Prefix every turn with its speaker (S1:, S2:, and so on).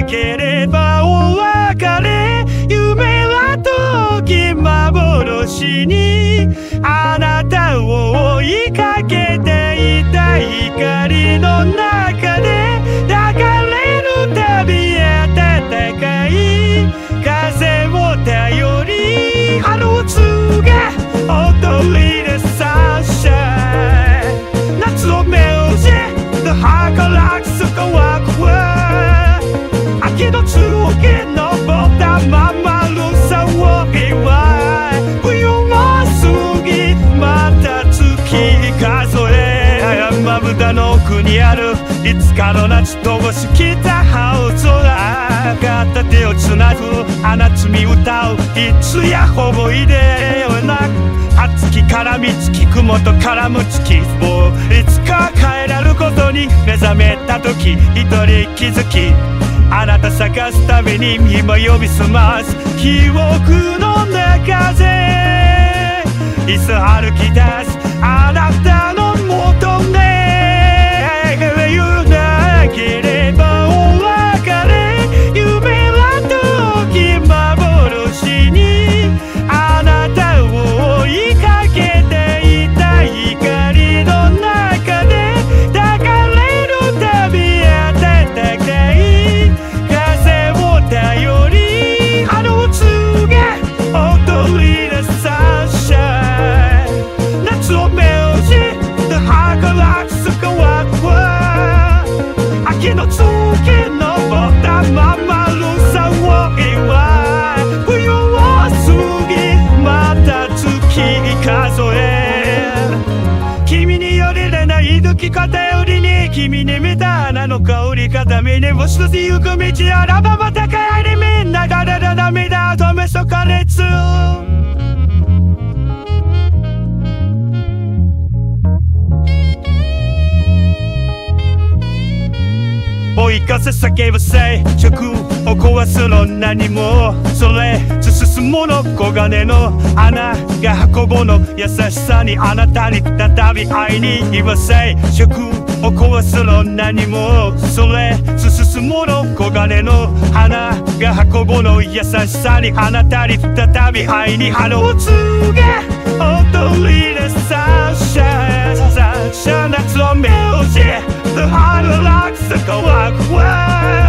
S1: ければお別れ。夢は遠き幻にあなたを追いかけていた。光の中で流れる旅へ戦い、風を頼り春が踊りでサンシャイン。夏を目をじっと儚くすかわくは秋の続き登ったままるさを祝い。冬も過ぎまた月数え。山豚の奥にあるいつかの夏と過ぎた青空。片手をつなぐ穴摘み歌ういつや思い出よな。熱き絡みつき雲と絡む月をいつか変えられることに目覚めた時一人気づき、あなた探すために今呼び覚ます記憶の中でいつ歩き出すあなたの元ね。言うなければお別れ。夢は遠き幻にあなたを追いかけていた。光の中で流れる旅へ戦い、風を頼り春が踊り出サンシャイン。夏を目をじっと儚くすかわくは秋の月登ったままるさを祝い。冬を過ぎまた月数え。君によりれない抜き方よりに君に見た花の香り方見に押しとしゆく道あらばまた帰りみんながれる涙を止めそかれつ。追い風叫ぶ静寂を壊すの何もそれ進むもの黄金の穴が運ぶの優しさにあなたに再び会いに今静寂を壊すの何もそれ進むもの黄金の花が運ぶの優しさにあなたに再び会いに春が踊りでサンシャイン。夏を目をじっと春らくすかわくは